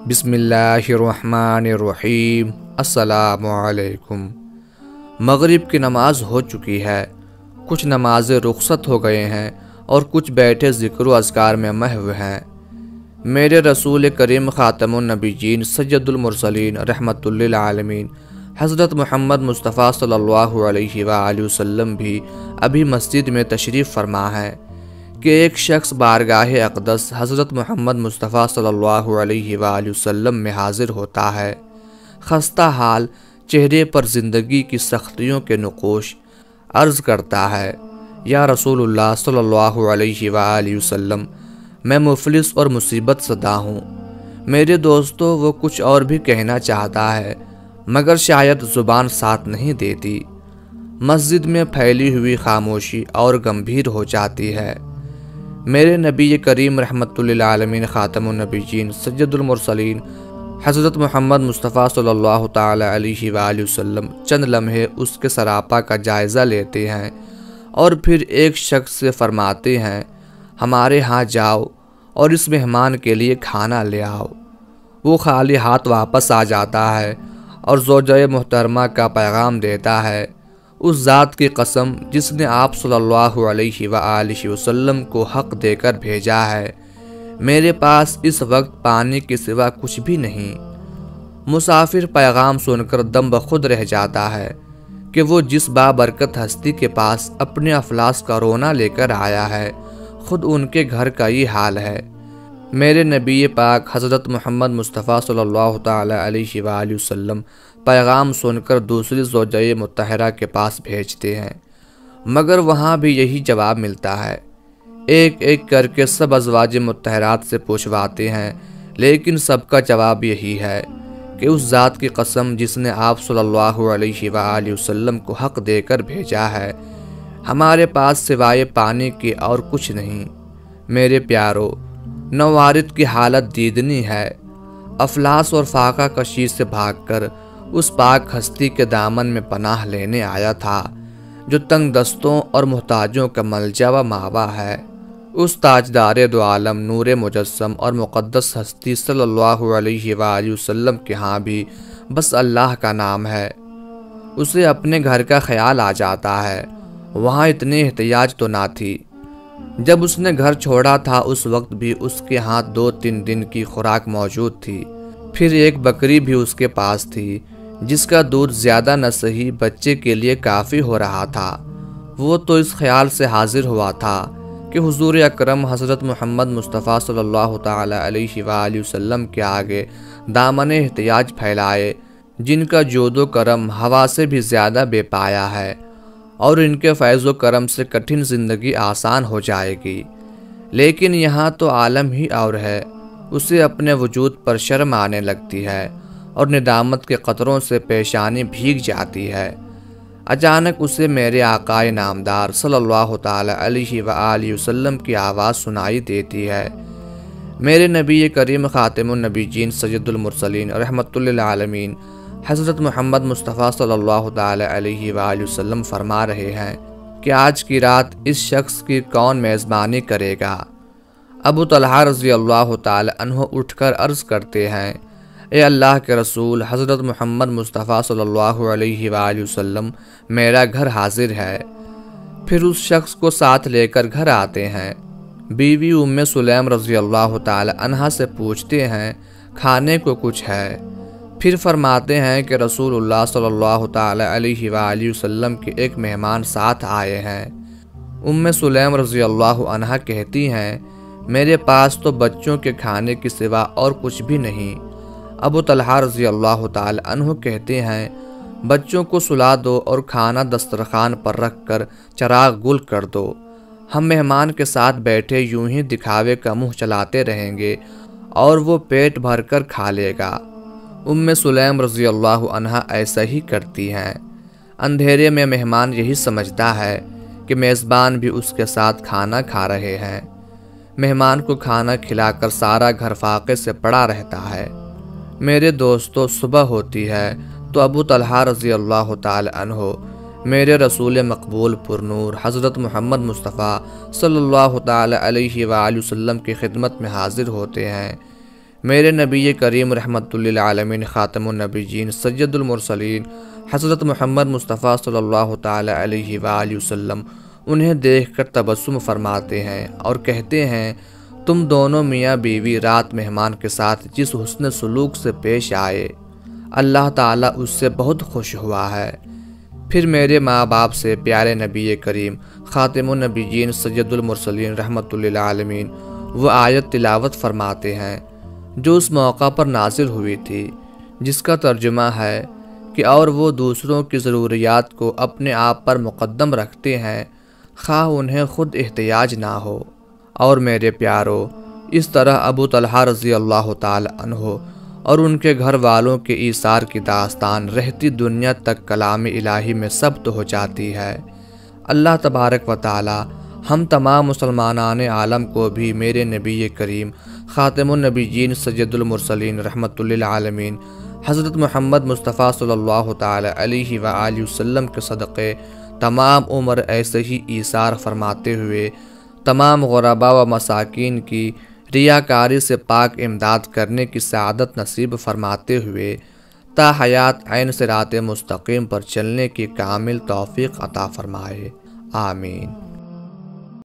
بسم اللہ الرحمن الرحیم۔ السلام علیکم۔ مغرب کی نماز ہو چکی ہے، کچھ نمازیں رخصت ہو گئے ہیں اور کچھ بیٹھے ذکر و اذکار میں محو ہیں۔ میرے رسول کریم خاتم النبیین سید المرسلین رحمت للعالمین حضرت محمد مصطفیٰ صلی اللہ علیہ وآلہ وسلم بھی ابھی مسجد میں تشریف فرما ہے کہ ایک شخص بارگاہ اقدس حضرت محمد مصطفیٰ صلی اللہ علیہ وآلہ وسلم میں حاضر ہوتا ہے۔ خستہ حال چہرے پر زندگی کی سختیوں کے نقوش، عرض کرتا ہے: یا رسول اللہ صلی اللہ علیہ وآلہ وسلم، میں مفلس اور مصیبت زدہ ہوں۔ میرے دوستو، وہ کچھ اور بھی کہنا چاہتا ہے مگر شاید زبان ساتھ نہیں دیتی۔ مسجد میں پھیلی ہوئی خاموشی اور گمبھیر ہو جاتی ہے۔ میرے نبی کریم رحمت للعالمین خاتم النبیین سید المرسلین حضرت محمد مصطفیٰ صلی اللہ تعالی علیہ وآلہ وسلم چند لمحے اس کے سراپا کا جائزہ لیتے ہیں اور پھر ایک شخص سے فرماتے ہیں: ہمارے ہاں جاؤ اور اس مہمان کے لیے کھانا لے آؤ۔ وہ خالی ہاتھ واپس آ جاتا ہے اور زوجہ محترمہ کا پیغام دیتا ہے: اس ذات کی قسم جس نے آپ صلی اللہ علیہ وآلہ وسلم کو حق دے کر بھیجا ہے، میرے پاس اس وقت پانی کے سوا کچھ بھی نہیں۔ مسافر پیغام سن کر دم بخود رہ جاتا ہے کہ وہ جس بابرکت ہستی کے پاس اپنے افلاس کا رونا لے کر آیا ہے، خود ان کے گھر کا یہ حال ہے۔ میرے نبی پاک حضرت محمد مصطفیٰ صلی اللہ تعالی علیہ وآلہ وسلم پیغام سن کر دوسری زوجہ مطہرہ کے پاس بھیجتے ہیں، مگر وہاں بھی یہی جواب ملتا ہے۔ ایک ایک کر کے سب ازواج مطہرات سے پوچھواتے ہیں، لیکن سب کا جواب یہی ہے کہ اس ذات کی قسم جس نے آپ صلی اللہ علیہ وآلہ وسلم کو حق دے کر بھیجا ہے، ہمارے پاس سوائے پانی کے اور کچھ نہیں۔ میرے پیارو، نوارد کی حالت دیدنی ہے۔ افلاس اور فاقہ کشی سے بھاگ کر اس پاک ہستی کے دامن میں پناہ لینے آیا تھا جو تنگ دستوں اور محتاجوں کا ملجا و ماوا ہے۔ اس تاجدار دو عالم نور مجسم اور مقدس ہستی صلی اللہ علیہ وآلہ وسلم کے ہاں بھی بس اللہ کا نام ہے۔ اسے اپنے گھر کا خیال آ جاتا ہے۔ وہاں اتنی احتیاج تو نہ تھی۔ جب اس نے گھر چھوڑا تھا اس وقت بھی اس کے ہاں 2-3 دن کی خوراک موجود تھی۔ پھر ایک بکری بھی اس کے پاس تھی جس کا دودھ زیادہ نہ سہی بچے کے لیے کافی ہو رہا تھا۔ وہ تو اس خیال سے حاضر ہوا تھا کہ حضور اکرم حضرت محمد مصطفیٰ صلی اللہ تعالی علیہ وآلہ وسلم کے آگے دامن احتیاج پھیلائے، جن کا جود و کرم ہوا سے بھی زیادہ بے پایا ہے اور ان کے فیض و کرم سے کٹھن زندگی آسان ہو جائے گی۔ لیکن یہاں تو عالم ہی اور ہے۔ اسے اپنے وجود پر شرم آنے لگتی ہے اور ندامت کے قطروں سے پیشانی بھیگ جاتی ہے۔ اچانک اسے میرے آقا نامدار صلی اللہ تعالی علیہ وآلہ وسلم کی آواز سنائی دیتی ہے۔ میرے نبی کریم خاتم النبیین سید المرسلین رحمت للعالمین حضرت محمد مصطفیٰ صلی اللہ تعالی علیہ وآلہ وسلم فرما رہے ہیں کہ آج کی رات اس شخص کی کون میزبانی کرے گا؟ ابو طلحہ رضی اللہ تعالی عنہ اٹھ کر عرض کرتے ہیں: اے اللہ کے رسول حضرت محمد مصطفیٰ صلی اللہ علیہ وآلہ وسلم، میرا گھر حاضر ہے۔ پھر اس شخص کو ساتھ لے کر گھر آتے ہیں۔ بیوی ام سلیم رضی اللہ تعالی عنہ سے پوچھتے ہیں: کھانے کو کچھ ہے؟ پھر فرماتے ہیں کہ رسول اللہ صلی اللہ تعالی علیہ وآلہ وسلم کے ایک مہمان ساتھ آئے ہیں۔ ام سلیم رضی اللہ عنہ کہتی ہیں: میرے پاس تو بچوں کے کھانے کے سوا اور کچھ بھی نہیں۔ ابو طلحہ رضی اللہ تعالی عنہ کہتے ہیں: بچوں کو سلا دو اور کھانا دسترخوان پر رکھ کر چراغ گل کر دو۔ ہم مہمان کے ساتھ بیٹھے یوں ہی دکھاوے کا منہ چلاتے رہیں گے اور وہ پیٹ بھر کر کھا لے گا۔ ام سلیم رضی اللہ عنہ ایسا ہی کرتی ہیں۔ اندھیرے میں مہمان یہی سمجھتا ہے کہ میزبان بھی اس کے ساتھ کھانا کھا رہے ہیں۔ مہمان کو کھانا کھلا کر سارا گھر فاقے سے پڑا رہتا ہے۔ میرے دوستو، صبح ہوتی ہے تو ابو طلحہ رضی اللہ تعالی عنہ میرے رسول مقبول پر نور حضرت محمد مصطفیٰ صلی اللہ تعالی علیہ وآلہ وسلم کی خدمت میں حاضر ہوتے ہیں۔ میرے نبی کریم رحمت للعالمین خاتم النبیین سید المرسلین حضرت محمد مصطفیٰ صلی اللہ تعالی علیہ وآلہ وسلم انہیں دیکھ کر تبسم فرماتے ہیں اور کہتے ہیں، تم دونوں میاں بیوی رات مہمان کے ساتھ جس حسن سلوک سے پیش آئے، اللہ تعالیٰ اس سے بہت خوش ہوا ہے۔ پھر میرے ماں باپ سے پیارے نبی کریم خاتم النبیین سید المرسلین رحمت للعالمین وہ آیت تلاوت فرماتے ہیں جو اس موقع پر نازل ہوئی تھی، جس کا ترجمہ ہے کہ اور وہ دوسروں کی ضروریات کو اپنے آپ پر مقدم رکھتے ہیں، خواہ انہیں خود احتیاج نہ ہو۔ اور میرے پیارو، اس طرح ابو طلحہ رضی اللہ تعالی عنہ اور ان کے گھر والوں کے ایثار کی داستان رہتی دنیا تک کلام الہی میں ثبت ہو جاتی ہے۔ اللہ تبارک و تعالی ہم تمام مسلمانان عالم کو بھی میرے نبی کریم خاتم النبیین سید المرسلین رحمت للعالمین حضرت محمد مصطفیٰ صلی اللہ تعالی علیہ وآلہ وسلم کے صدقے تمام عمر ایسے ہی ایثار فرماتے ہوئے تمام غرباء و مساکین کی ریاکاری سے پاک امداد کرنے کی سعادت نصیب فرماتے ہوئے تا حیات عین صراط مستقیم پر چلنے کی کامل توفیق عطا فرمائے، آمین۔